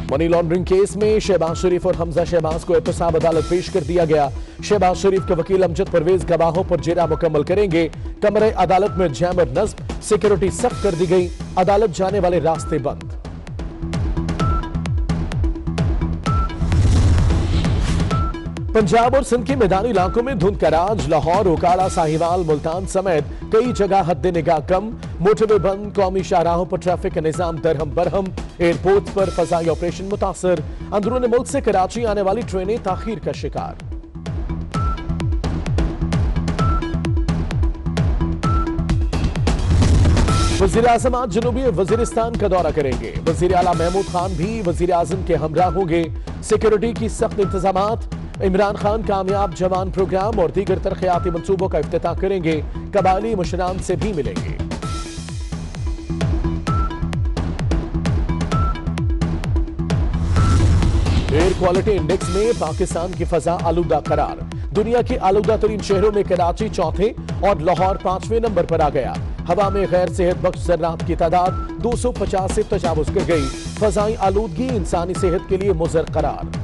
Money laundering case में शहबाज शरीफ और हमजा शहबाज को एहतसाब अदालत पेश कर दिया गया। शहबाज शरीफ के वकील अमजद परवेज गवाहों पर जेरा मुकम्मल करेंगे। कमरे अदालत में जैम और नस्ब, सिक्योरिटी सख्त कर दी गई। अदालत जाने वाले रास्ते बंद। पंजाब और सिंध के मैदानी इलाकों में धुंध का राज। लाहौर, ओकाड़ा, साहिवाल, मुल्तान समेत कई जगह हद निगाह कम। मोटरवे बंद, कौमी शाहराहों पर ट्रैफिक का निजाम दरहम बरहम। एयरपोर्ट पर फजाई ऑपरेशन मुतासर। अंदरूनी मुल्क से कराची आने वाली ट्रेनें ताखीर का शिकार। वजीर आजम आज जनूबी वजीरिस्तान का दौरा करेंगे। वजीर आला महमूद खान भी वजीर आजम के हमरा होंगे। सिक्योरिटी की सख्त इंतजामात। इमरान खान कामयाब जवान प्रोग्राम और दीगर तरक्याती मंसूबों का इफ्तिताह करेंगे। कबायली मुशरान से भी मिलेंगे। एयर क्वालिटी इंडेक्स में पाकिस्तान की फजा आलूदा करार। दुनिया के आलूदा तरीन शहरों में कराची चौथे और लाहौर 5वें नंबर पर आ गया। हवा में गैर सेहत बख्श जर्रात की तादाद 250 से तजावुज कर गई। फजाई आलूदगी इंसानी सेहत के लिए मुज़र करार।